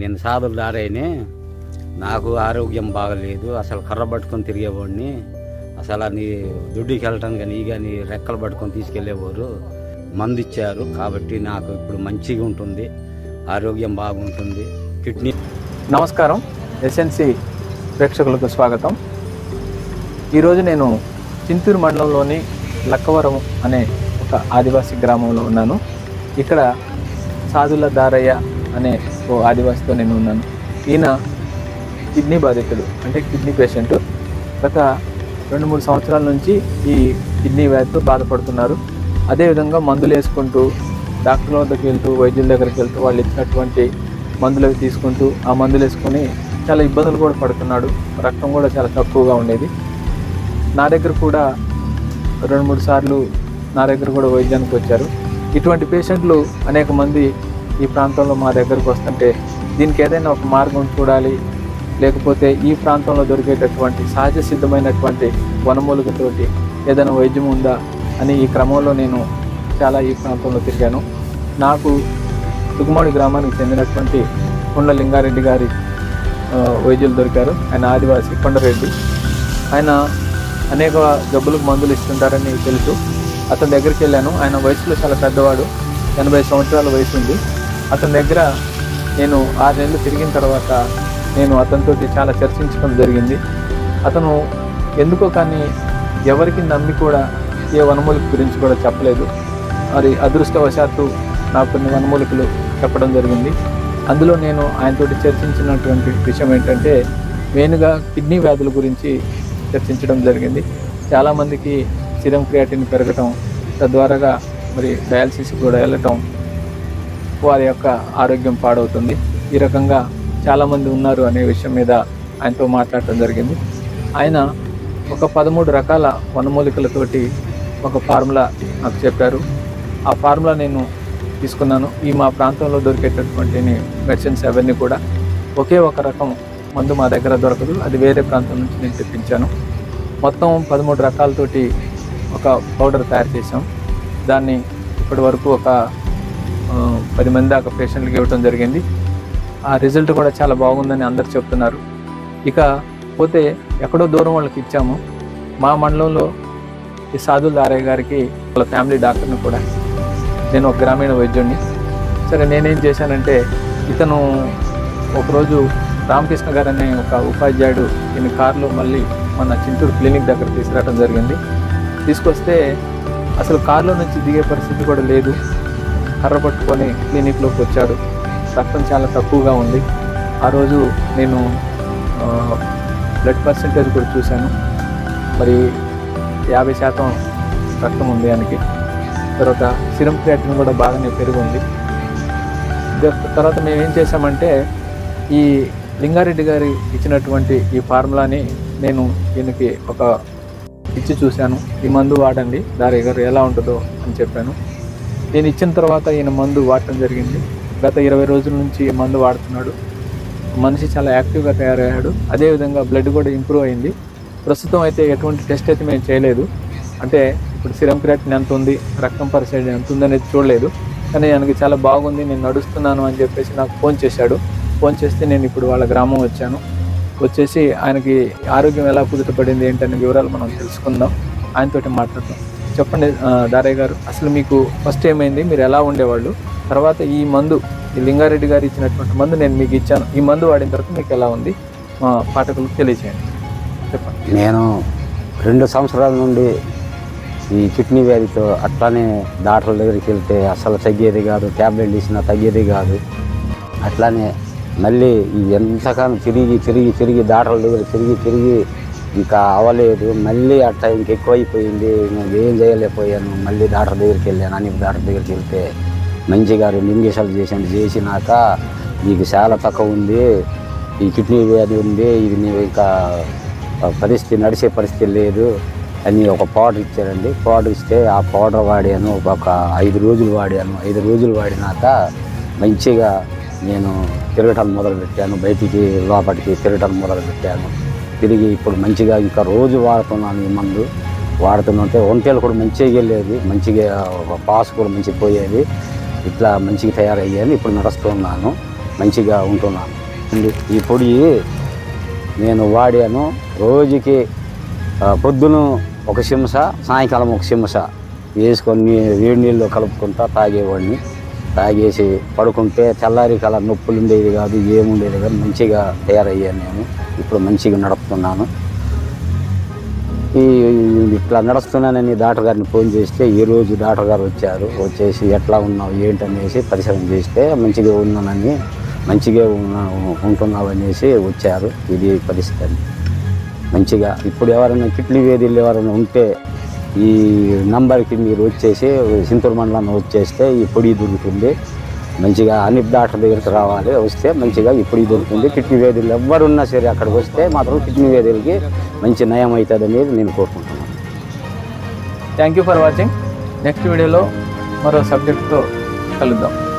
నేను సాధులు దారైనే నాకు ఆరోగ్యం బాగలేదు. అసలు కర్ర పట్టుకొని తిరిగేవాడిని. అసలు నీ దుడ్డికి వెళ్ళటం కానీ కానీ రెక్కలు పట్టుకొని తీసుకెళ్లేవారు. మందు ఇచ్చారు కాబట్టి నాకు ఇప్పుడు మంచిగా ఉంటుంది, ఆరోగ్యం బాగుంటుంది. కిడ్నీ. నమస్కారం, ఎస్ఎన్సి ప్రేక్షకులకు స్వాగతం. ఈరోజు నేను చింతూరు మండలంలోని లక్కవరం అనే ఒక ఆదివాసీ గ్రామంలో ఉన్నాను. ఇక్కడ సాధుల దారయ్య అనే ఓ ఆదివాసితో నేను ఉన్నాను. ఈయన కిడ్నీ బాధితుడు, అంటే కిడ్నీ పేషెంట్. గత 2-3 సంవత్సరాల నుంచి ఈ కిడ్నీ వ్యాధితో బాధపడుతున్నారు. అదేవిధంగా మందులు వేసుకుంటూ డాక్టర్ల వద్దకు వెళ్తూ వైద్యుల దగ్గరికి వెళ్తూ వాళ్ళు ఇచ్చినటువంటి మందులు తీసుకుంటూ ఆ మందులు వేసుకొని చాలా ఇబ్బందులు కూడా పడుతున్నాడు. రక్తం కూడా చాలా తక్కువగా ఉండేది. నా దగ్గర కూడా 2-3 సార్లు నా దగ్గర కూడా వైద్యానికి వచ్చారు. ఇటువంటి పేషెంట్లు అనేక మంది ఈ ప్రాంతంలో మా దగ్గరకు వస్తుంటే దీనికి ఏదైనా ఒక మార్గం చూడాలి, లేకపోతే ఈ ప్రాంతంలో దొరికేటటువంటి సహజ సిద్ధమైనటువంటి వనమూలికతోటి ఏదైనా వైద్యం ఉందా అని ఈ క్రమంలో నేను చాలా ఈ ప్రాంతంలో తిరిగాను. నాకు తుగుమాడి గ్రామానికి చెందినటువంటి కొండ లింగారెడ్డి గారి వైద్యులు దొరికారు. ఆయన ఆదివాసి కొండరెడ్డి. ఆయన అనేక జబ్బులకు మందులు ఇస్తుంటారని తెలుసు. అతని దగ్గరికి వెళ్ళాను. ఆయన వయసులో చాలా పెద్దవాడు, 80 సంవత్సరాల వయసు ఉంది. అతని దగ్గర నేను 6 నెలలు తిరిగిన తర్వాత నేను అతనితో చాలా చర్చించడం జరిగింది. అతను ఎందుకో కానీ ఎవరికి నమ్మి కూడా ఏ వనమూలిక గురించి కూడా చెప్పలేదు. మరి అదృష్టవశాత్తు నాకు కొన్ని వనమూలికలు చెప్పడం జరిగింది. అందులో నేను ఆయనతోటి చర్చించినటువంటి విషయం ఏంటంటే మెయిన్గా కిడ్నీ వ్యాధుల గురించి చర్చించడం జరిగింది. చాలామందికి సీరం క్రియాటిన్ పెరగటం, తద్వారాగా మరి డయాలసిస్ కూడా వెళ్ళటం, వారి యొక్క ఆరోగ్యం పాడవుతుంది. ఈ రకంగా చాలామంది ఉన్నారు అనే విషయం మీద ఆయనతో మాట్లాడటం జరిగింది. ఆయన ఒక 13 రకాల వనమూలికలతోటి ఒక ఫార్ములా నాకు చెప్పారు. ఆ ఫార్ములా నేను తీసుకున్నాను. ఈ మా ప్రాంతంలో దొరికేటటువంటి మెడిసిన్స్ అవన్నీ కూడా ఒకే ఒక రకం మందు మా దగ్గర దొరకదు, అది వేరే ప్రాంతం నుంచి నేను తెప్పించాను. మొత్తం 13 రకాలతోటి ఒక పౌడర్ తయారు చేసాం. దాన్ని ఇప్పటి వరకు ఒక 10 మంది దాకా పేషెంట్లకు ఇవ్వడం జరిగింది. ఆ రిజల్ట్ కూడా చాలా బాగుందని అందరు చెప్తున్నారు. ఇక పోతే ఎక్కడో దూరం వాళ్ళకి ఇచ్చాము. మా మండలంలో ఈ సాధుల దారయ్య గారికి వాళ్ళ ఫ్యామిలీ డాక్టర్ని కూడా, నేను ఒక గ్రామీణ వైద్యుడిని. సరే, నేనేం చేశానంటే ఇతను ఒకరోజు రామకృష్ణ గారు అనే ఒక ఉపాధ్యాయుడు ఈయన కారులో మళ్ళీ మన చింతూరు క్లినిక్ దగ్గర తీసుకురావడం జరిగింది. తీసుకొస్తే అసలు కారులో నుంచి దిగే పరిస్థితి కూడా లేదు. కర్ర పట్టుకొని క్లినిక్లోకి వచ్చాడు. రక్తం చాలా తక్కువగా ఉంది. ఆ రోజు నేను బ్లడ్ పర్సెంటేజ్ కూడా చూశాను. మరి 50% రక్తం ఉంది ఆయనకి. తర్వాత సీరం క్రియాటిన్ కూడా బాగానే పెరిగింది. తర్వాత మేము ఏం చేసామంటే ఈ లింగారెడ్డి గారి ఇచ్చినటువంటి ఈ ఫార్ములాని నేను ఈయనకి ఒక ఇచ్చి చూశాను. ఈ మందు వాడండి దారయ్య గారు, ఎలా ఉంటుందో అని చెప్పాను. నేను ఇచ్చిన తర్వాత ఈయన మందు వాడటం జరిగింది. గత 20 రోజుల నుంచి ఈ మందు వాడుతున్నాడు. మనిషి చాలా యాక్టివ్గా తయారయ్యాడు. అదేవిధంగా బ్లడ్ కూడా ఇంప్రూవ్ అయింది. ప్రస్తుతం అయితే ఎటువంటి టెస్ట్ అయితే మేము చేయలేదు. అంటే ఇప్పుడు సీరం క్రియాటిన్ ఎంత ఉంది, రక్తం పర్సెంటేజ్ ఎంత ఉంది అనేది చూడలేదు. కానీ ఆయనకి చాలా బాగుంది, నేను నడుస్తున్నాను అని చెప్పేసి నాకు ఫోన్ చేశాడు. ఫోన్ చేస్తే నేను ఇప్పుడు వాళ్ళ గ్రామం వచ్చాను. వచ్చేసి ఆయనకి ఆరోగ్యం ఎలా కుదుటపడింది ఏంటనే వివరాలు మనం తెలుసుకుందాం, ఆయనతోటి మాట్లాడతాం. చెప్పండి దారయ్య గారు, అసలు మీకు ఫస్ట్ ఏమైంది, మీరు ఎలా ఉండేవాళ్ళు, తర్వాత ఈ మందు ఈ లింగారెడ్డి గారు ఇచ్చినటువంటి మందు నేను మీకు ఇచ్చాను, ఈ మందు వాడిన తర్వాత మీకు ఎలా ఉంది మా పాఠకులకు తెలియజేయండి, చెప్పండి. నేను 2 సంవత్సరాల నుండి ఈ కిడ్నీ వ్యాధితో అట్లానే డాక్టర్ల దగ్గరికి వెళ్తే అసలు తగ్గేది కాదు, ట్యాబ్లెట్లు ఇచ్చినా తగ్గేది కాదు. అట్లానే మళ్ళీ ఎంతకాలం తిరిగి డాక్టర్ల దగ్గర తిరిగి ఇంకా అవ్వలేదు. మళ్ళీ అట్లా ఇంకెక్కువైపోయింది. నేను ఏం చేయలేకపోయాను. మళ్ళీ డాక్టర్ దగ్గరికి వెళ్ళాను. అన్ని డాక్టర్ దగ్గరికి వెళ్తే మంచిగా 2 ఇంజక్షన్లు చేసినాక మీకు చాలా తక్కువ ఉంది, ఈ కిడ్నీ వ్యాధి ఉంది, ఇది నీవు ఇంకా నడిచే పరిస్థితి లేదు అని ఒక పౌడర్ ఇచ్చారండి. పౌడర్ ఇస్తే ఆ పౌడర్ వాడాను. ఒక 5 రోజులు వాడాను. 5 రోజులు వాడినాక మంచిగా నేను తిరగటం మొదలుపెట్టాను. బయటికి లోపలికి తిరగటం మొదలుపెట్టాను. తిరిగి ఇప్పుడు మంచిగా ఇంకా రోజు వాడుతున్నాను. ఈ మందు వాడుతుంటే ఒంటేలు కూడా మంచిగా వెళ్ళేది, మంచిగా పాస్ కూడా మంచిగా పోయేది. ఇట్లా మంచిగా తయారయ్యాను. ఇప్పుడు నడుస్తున్నాను. మంచిగా ఉంటున్నాను. ఈ పొడి నేను వాడాను. రోజుకి పొద్దున ఒక చెంచ, సాయంకాలం ఒక చెంచ వేసుకొని వేడి నీళ్ళు కలుపుకుంటా తాగేవాడిని. తాగేసి పడుకుంటే తెల్లారి కల నొప్పులు ఉండేది కాదు, ఏముండేది కాదు. మంచిగా తయారయ్యాను నేను. ఇప్పుడు మంచిగా నడుపుతున్నాను. ఇట్లా నడుస్తున్నానని డాక్టర్ గారిని ఫోన్ చేస్తే ఈరోజు డాక్టర్ గారు వచ్చేసి ఎట్లా ఉన్నావు ఏంటనేసి పరిశీలన చేస్తే మంచిగా ఉన్నానని, మంచిగా ఉంటున్నావు అనేసి వచ్చారు. ఇది పరిస్థితి మంచిగా. ఇప్పుడు ఎవరైనా కిడ్నీ వ్యాధులు ఎవరైనా ఉంటే ఈ నంబర్కి మీరు వచ్చేసి చింతూరు మండలాన్ని వచ్చేస్తే ఈ పొడి దొరుకుతుంది. మంచిగా అనిప్ డాక్టర్ దగ్గరికి రావాలి. వస్తే మంచిగా ఈ పొడి దొరుకుతుంది. కిడ్నీ వ్యాధులు ఎవరున్నా సరే అక్కడికి వస్తే మాత్రం కిడ్నీ వ్యాధులకి మంచి నయం అవుతుంది అనేది నేను కోరుకుంటున్నాను. Thank you for watching. Next వీడియోలో మరో సబ్జెక్ట్తో కలుద్దాం.